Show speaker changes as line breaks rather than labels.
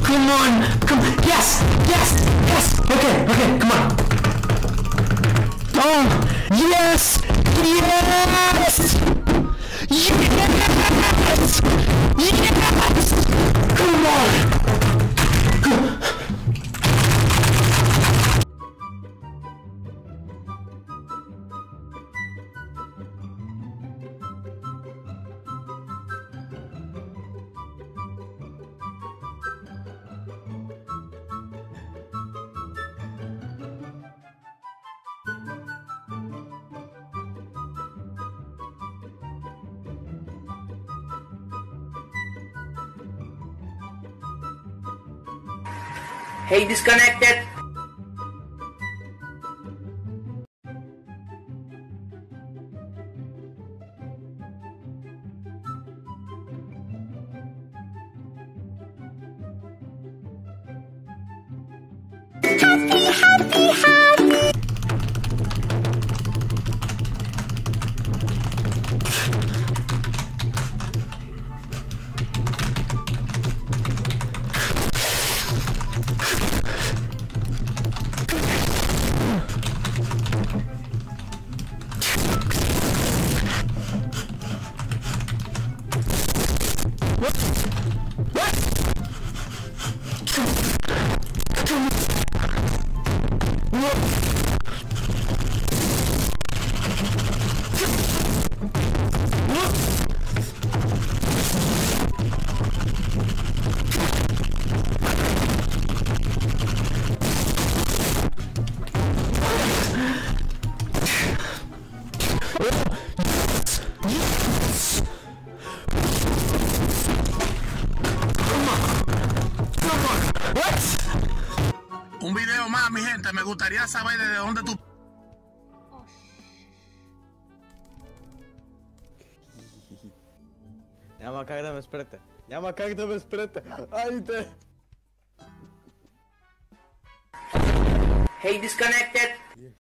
Come on! Come on! Yes! Yes! Yes! Okay, okay, come on! Oh! Yes! Yes! Yes! Yes! Come on!
Hey, disconnected.
Happy, happy, happy.
Un video más, mi gente. Me gustaría saber desde dónde tú...
Няма как да ме спрете. Няма как да ме спрете. Айде!
Hey, disconnected.